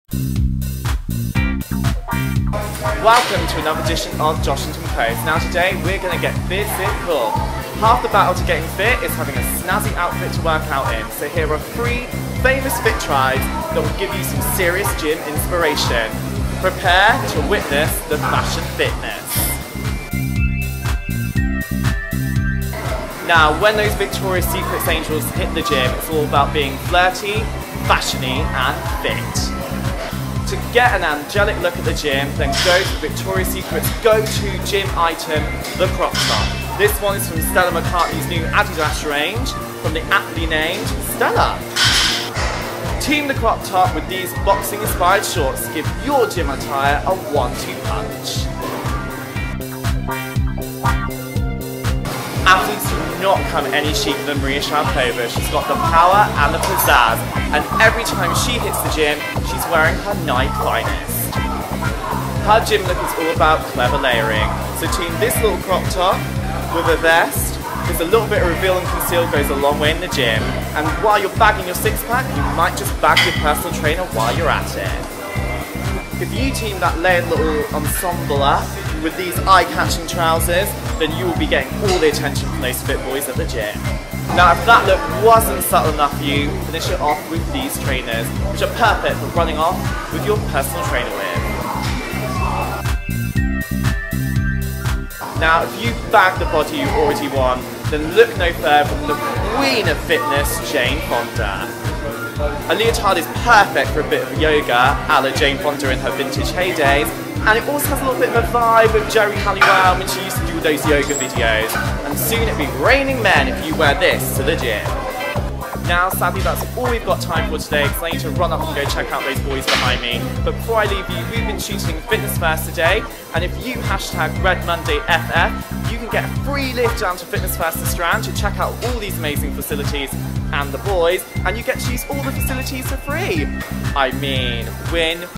Welcome to another edition of Joshington Post. Now today we're going to get physical. Half the battle to getting fit is having a snazzy outfit to work out in. So here are 3 famous fit tries that will give you some serious gym inspiration. Prepare to witness the fashion fitness. Now when those Victoria's Secret angels hit the gym, it's all about being flirty, fashiony and fit. To get an angelic look at the gym, then go to Victoria's Secret's go-to gym item, the crop top. This one is from Stella McCartney's new Adidas range, from the aptly named Stella. Team the crop top with these boxing-inspired shorts to give your gym attire a 1-2 punch. Athletes do not come any chicer than Maria Sharapova. She's got the power and the pizzazz, and every time she hits the gym, she's wearing her Nike finest. Her gym look is all about clever layering. So team this little crop top with a vest, because a little bit of reveal and conceal goes a long way in the gym, and while you're bagging your six-pack, you might just bag your personal trainer while you're at it. If you team that layered little ensemble up with these eye-catching trousers, then you will be getting all the attention from those fit boys at the gym. Now if that look wasn't subtle enough for you, finish it off with these trainers, which are perfect for running off with your personal trainer with. Now if you've bagged the body you already want, then look no further than the queen of fitness, Jane Fonda. A leotard is perfect for a bit of yoga, a la Jane Fonda in her vintage heydays, and it also has a little bit of a vibe of Jerry Halliwell when she used to do those yoga videos, and soon it'll be raining men if you wear this to the gym. Now sadly that's all we've got time for today, because I need to run up and go check out those boys behind me. But before I leave you, we've been shooting Fitness First today, and if you hashtag RedMondayFF, you can get a free lift down to Fitness First to Strand to check out all these amazing facilities and the boys, and you get to use all the facilities for free. I mean, win.